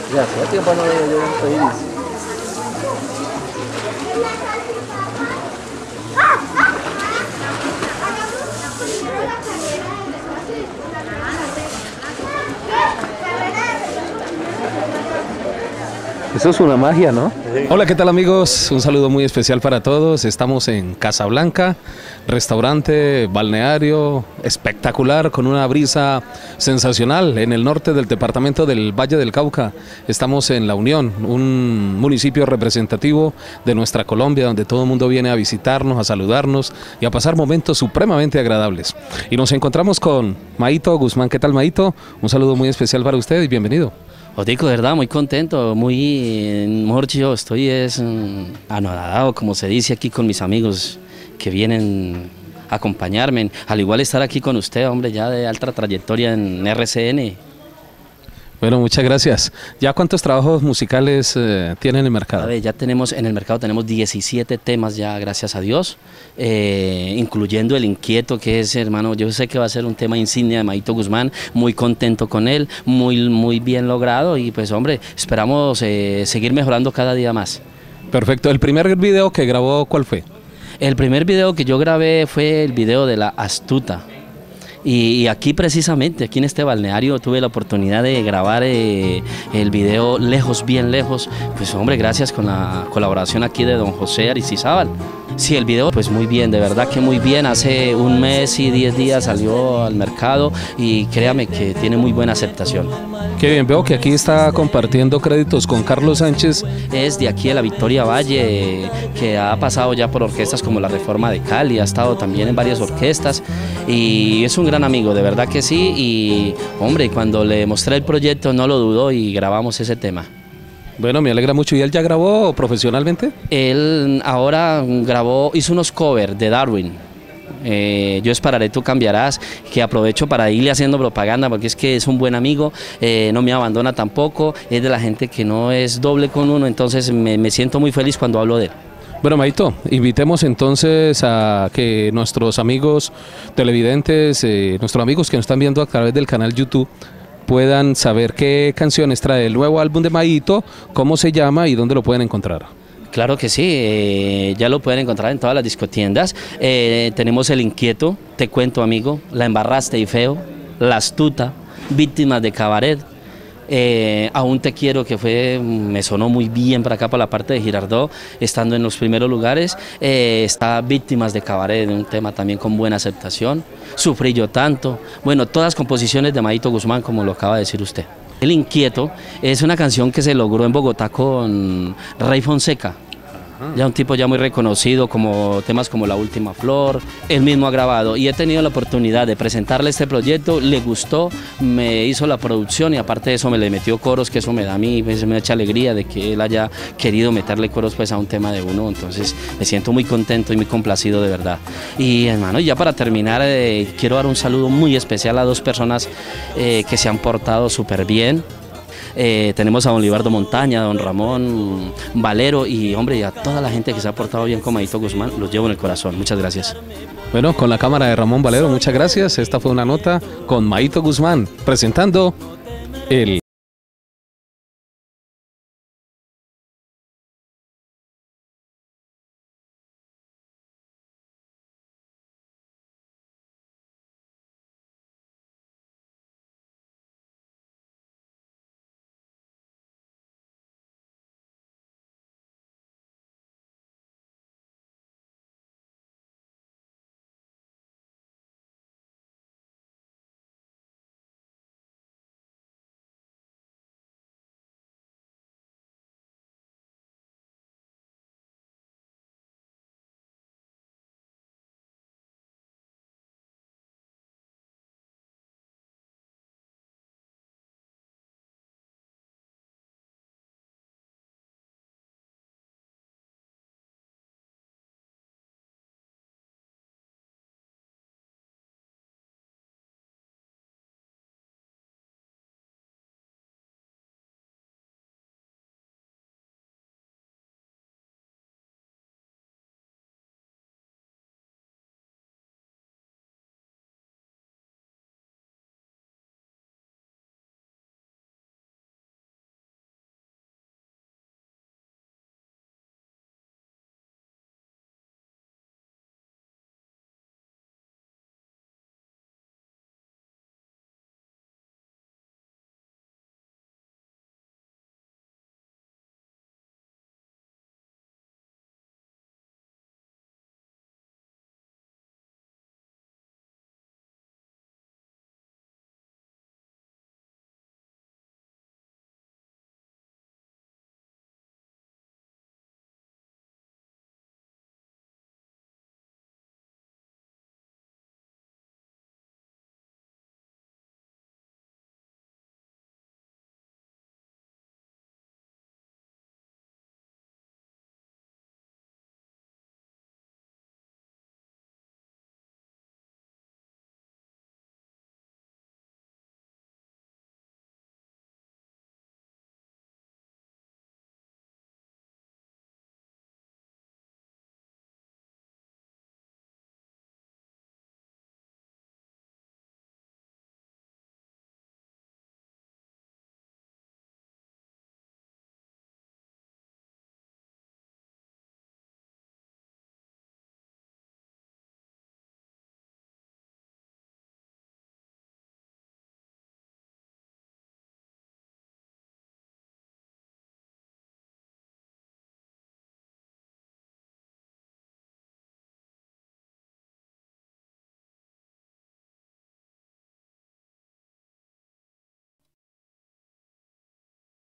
Ya hacía tiempo no veía yo en Iris. Eso es una magia, ¿no? Hola, ¿qué tal amigos? Un saludo muy especial para todos. Estamos en Casablanca, restaurante, balneario espectacular con una brisa sensacional en el norte del departamento del Valle del Cauca. Estamos en La Unión, un municipio representativo de nuestra Colombia, donde todo el mundo viene a visitarnos, a saludarnos y a pasar momentos supremamente agradables. Y nos encontramos con Maito Guzmán. ¿Qué tal, Maito? Un saludo muy especial para usted y bienvenido. Otico, de verdad, muy contento, mejor yo estoy anodado, como se dice aquí con mis amigos que vienen a acompañarme, al igual estar aquí con usted, hombre, ya de alta trayectoria en RCN. Bueno, muchas gracias. ¿Ya cuántos trabajos musicales tiene en el mercado? A ver, ya tenemos, en el mercado tenemos 17 temas ya, gracias a Dios, incluyendo El Inquieto, que es, hermano, yo sé que va a ser un tema insignia de Maito Guzmán, muy contento con él, muy bien logrado y pues, hombre, esperamos seguir mejorando cada día más. Perfecto. ¿El primer video que grabó cuál fue? El primer video que yo grabé fue el video de La Astuta. Y aquí precisamente, aquí en este balneario, tuve la oportunidad de grabar el video Lejos, bien lejos, pues hombre, gracias con la colaboración aquí de don José Aristizábal. Sí, el video pues muy bien, de verdad que muy bien, hace un mes y 10 días salió al mercado y créame que tiene muy buena aceptación. Qué bien, veo que aquí está compartiendo créditos con Carlos Sánchez. Es de aquí de la Victoria Valle, que ha pasado ya por orquestas como la Reforma de Cali, ha estado también en varias orquestas y es un gran amigo, de verdad que sí, y hombre, cuando le mostré el proyecto no lo dudó y grabamos ese tema. Bueno, me alegra mucho. ¿Y él ya grabó profesionalmente? Él ahora hizo unos covers de Darwin. Yo esperaré, tú cambiarás, que aprovecho para irle haciendo propaganda porque es que es un buen amigo, no me abandona tampoco, es de la gente que no es doble con uno, entonces me siento muy feliz cuando hablo de él. Bueno, Maito, invitemos entonces a que nuestros amigos televidentes, nuestros amigos que nos están viendo a través del canal YouTube, puedan saber qué canciones trae el nuevo álbum de Maito, cómo se llama y dónde lo pueden encontrar. Claro que sí, ya lo pueden encontrar en todas las discotiendas. Tenemos El Inquieto, Te cuento amigo, La embarraste y feo, La astuta, Víctimas de cabaret, Aún te quiero, que me sonó muy bien para acá, para la parte de Girardot, estando en los primeros lugares. Está Víctimas de cabaret, un tema también con buena aceptación. Sufrí yo tanto, bueno, todas composiciones de Maito Guzmán, como lo acaba de decir usted. El Inquieto es una canción que se logró en Bogotá con Rey Fonseca, ya un tipo ya muy reconocido, como temas como La última flor, él mismo ha grabado y he tenido la oportunidad de presentarle este proyecto, le gustó, me hizo la producción y aparte de eso me le metió coros, que eso me da a mí, pues, me echa alegría de que él haya querido meterle coros pues a un tema de uno, entonces me siento muy contento y muy complacido de verdad. Y hermano, ya para terminar, quiero dar un saludo muy especial a dos personas que se han portado súper bien. Tenemos a don Libardo Montaña, a don Ramón Valero y hombre, y a toda la gente que se ha portado bien con Maito Guzmán, los llevo en el corazón. Muchas gracias. Bueno, con la cámara de Ramón Valero, muchas gracias. Esta fue una nota con Maito Guzmán presentando el